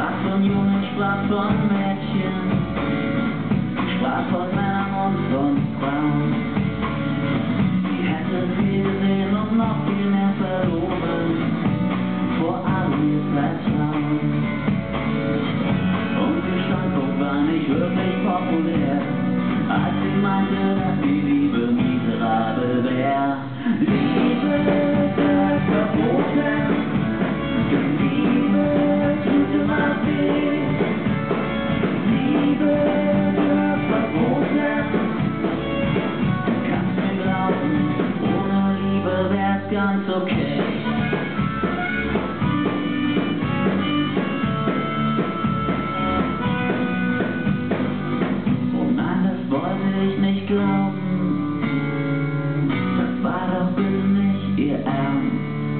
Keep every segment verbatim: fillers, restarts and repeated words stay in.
sprach von Jungen, sprach von Mädchen, sprach von Männern und von Frauen. Sie hätte viel gesehen und noch viel mehr verloren, vor allem ihr Vertrauen. Und ihr Standpunkt war nicht wirklich populär, als sie meinte, dass die Liebe miserabel wäre. Liebe wird verboten, denn Liebe tut immer weh. Liebe wird verboten, kannst mir glauben, ohne Liebe wär's ganz okay. Oh nein, das wollte ich nicht glauben, das war doch bitte nicht ihr Ernst.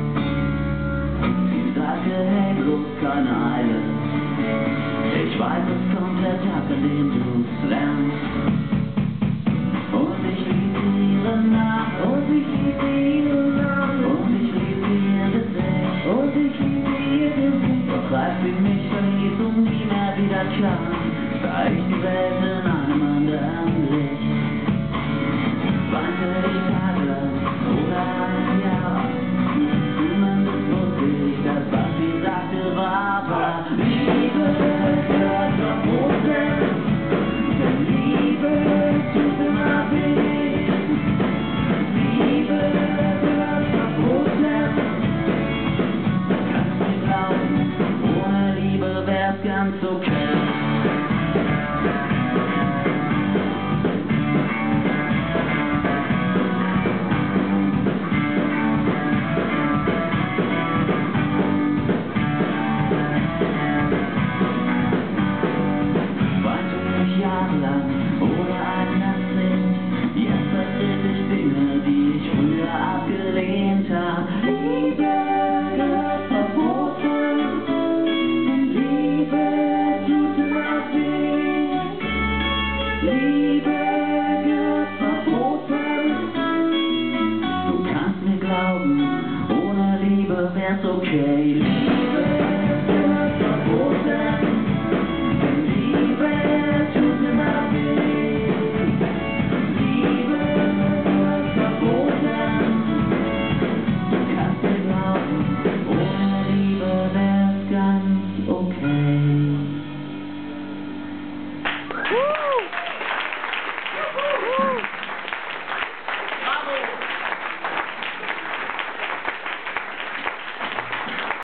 Sie sagte, hey, bloß keine Eile, ich weiß, es kommt der Tag, an dem du's lernst. Und ich liebte ihren Namen, und ich liebte ihren Namen, und ich liebte ihr Gesicht, und ich liebte ihr Gesicht. Doch als sie mich verließ und nie mehr wieder kam, sah ich die Welt in einem anderen Licht. Weinte ich tagelang oder ein Jahr, zumindest wusste ich, dass was sie sagte wahr war. Liebe wird verboten, denn Liebe tut immer weh. Liebe wird verboten, kannst mir glauben, ohne Liebe wär's ganz okay.